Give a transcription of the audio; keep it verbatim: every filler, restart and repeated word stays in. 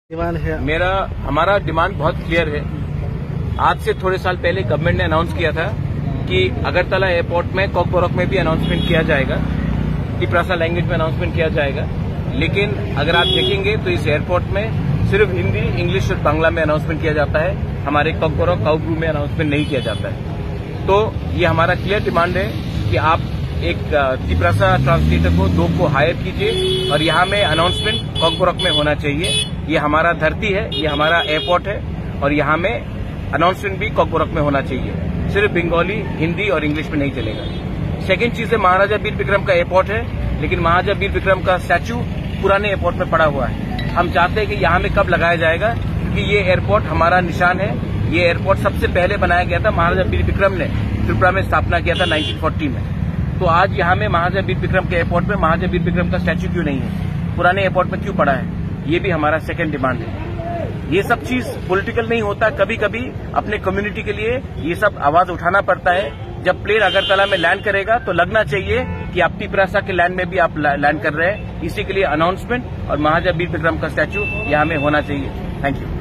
Demand है मेरा हमारा डिमांड बहुत क्लियर है। आज से थोड़े साल पहले गवर्नमेंट ने अनाउंस किया था कि अगरतला एयरपोर्ट में कॉकबोरक में भी अनाउंसमेंट किया जाएगा, तिपरासा लैंग्वेज में अनाउंसमेंट किया जाएगा। लेकिन अगर आप देखेंगे तो इस एयरपोर्ट में सिर्फ हिंदी, इंग्लिश और बांग्ला में अनाउंसमेंट किया जाता है। हमारे कॉकबोरक काउब्रू में अनाउंसमेंट नहीं किया जाता है। तो ये हमारा क्लियर डिमांड है कि आप एक तिपरासा ट्रांसलेटर को दो को हायर कीजिए और यहाँ में अनाउंसमेंट कॉकबोरक में होना चाहिए। ये हमारा धरती है, ये हमारा एयरपोर्ट है और यहाँ में अनाउंसमेंट भी कॉकबोरक में होना चाहिए। सिर्फ बंगाली, हिंदी और इंग्लिश में नहीं चलेगा। सेकेंड चीज है, महाराजा वीर विक्रम का एयरपोर्ट है, लेकिन महाराजा वीर विक्रम का स्टैचू पुराने एयरपोर्ट में पड़ा हुआ है। हम चाहते हैं कि यहाँ में कब लगाया जाएगा, क्योंकि ये एयरपोर्ट हमारा निशान है। ये एयरपोर्ट सबसे पहले बनाया गया था, महाराजा वीर विक्रम ने त्रिपुरा में स्थापना किया था नाइनटीन फोर्टी में। तो आज यहाँ में महाराजा वीर विक्रम के एयरपोर्ट में महाराजा वीर विक्रम का स्टैचू क्यों नहीं है, पुराने एयरपोर्ट में क्यों पड़ा है? ये भी हमारा सेकंड डिमांड है। ये सब चीज पॉलिटिकल नहीं होता, कभी कभी अपने कम्युनिटी के लिए ये सब आवाज उठाना पड़ता है। जब प्लेन अगरतला में लैंड करेगा तो लगना चाहिए कि आप तिपरासा के लैंड में भी आप लैंड कर रहे हैं। इसी के लिए अनाउंसमेंट और महाराजा वीर विक्रम का स्टैचू यहाँ में होना चाहिए। Thank you.